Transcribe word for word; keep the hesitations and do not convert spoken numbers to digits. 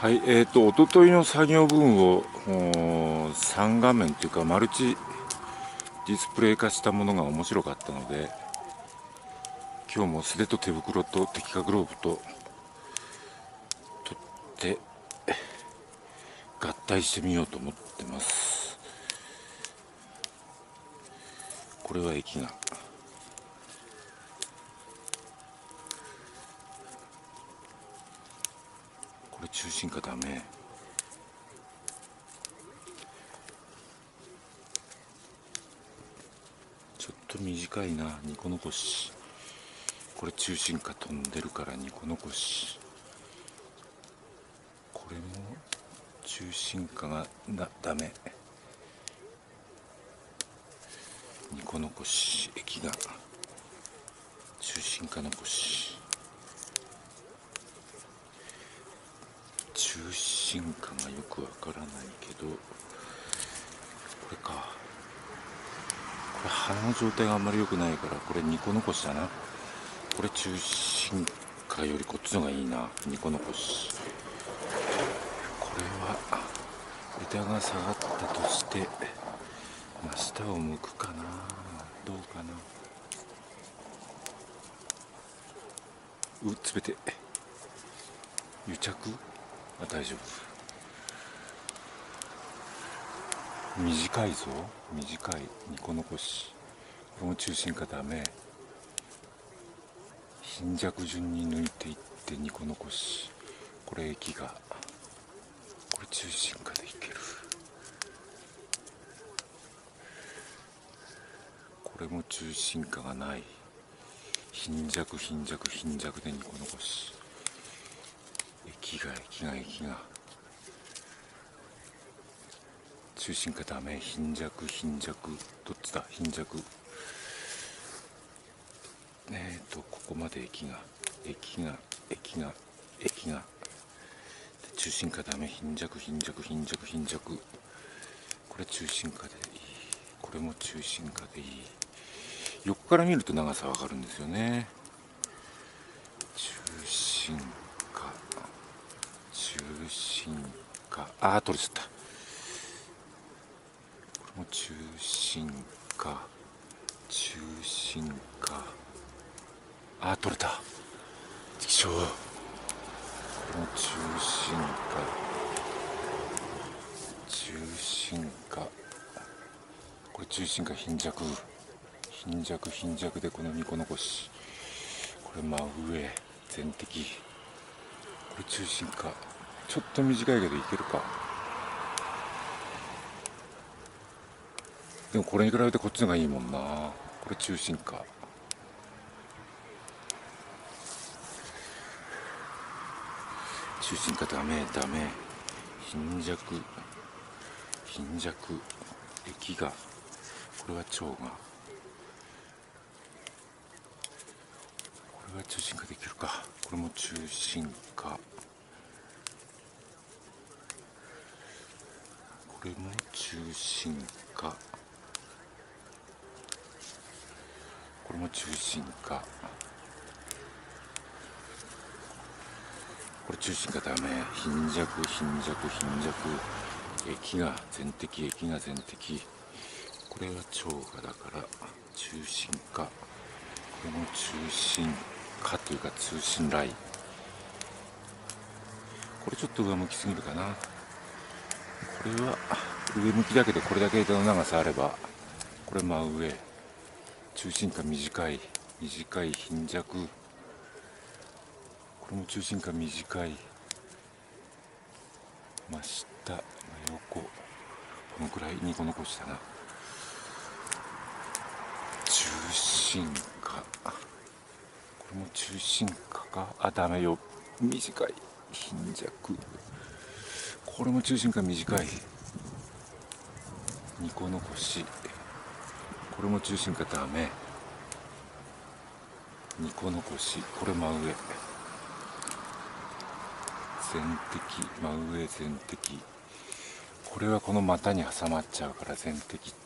はい、えーと、おとといの作業分をさん画面というかマルチディスプレイ化したものが面白かったので、今日も素手と手袋と摘果グローブと取って合体してみようと思ってます。これは液がこれ中心化ダメ。ちょっと短いな、にこ残し。これ中心化飛んでるからにこ残し。これも中心化がだダメ。にこ残し、液が中心化残し。中心化がよくわからないけど、これか。これ鼻の状態があんまり良くないから、これにこ残しだな。これ中心化よりこっちの方がいいな、にこ残し。これは枝が下がったとして真下を向くかな、どうかな。う、つべて癒着、あ、大丈夫。短いぞ、短い。にこ残し。これも中心化ダメ。貧弱順に抜いていってにこ残し。これ液が、これ中心化でいける。これも中心化がない。貧弱貧弱貧弱でにこ残し。液が液が液が中心化ダメ。貧弱貧弱、どっちだ、貧弱。えーとここまで液が液が液が液が中心化ダメ。貧弱貧弱貧弱貧弱。これ中心化でいい。これも中心化でいい。横から見ると長さわかるんですよね。中心化中心化、あー取れちゃった。これも中心化中心化、あー取れた。ちくしょう。これも中心化中心化、これ中心化貧弱貧弱貧弱でこのにこ残し。これ真上全摘。これ中心化、ちょっと短いけどいけるか。でもこれに比べてこっちの方がいいもんな。これ中心化、中心化ダメダメ。貧弱貧弱、液が、これは腸が、これは中心化できるか。これも中心化、これも中心化、これも中心化、これ中心化ダメ。貧弱貧弱貧弱、液が全摘液が全摘。これは腸がだから中心化、これも中心化というか通信ライン。これちょっと上向きすぎるかな。これは上向きだけど、これだけ枝の長さあれば、これ真上中心化短い短い貧弱、これも中心化短い真下真横、このくらいにこ残しだな。中心化、これも中心化か、あ、ダメよ、短い貧弱、これも中心化短いにこ残し。これも中心化ダメにこ残し。これ真上全摘真上全摘。これはこの股に挟まっちゃうから全摘って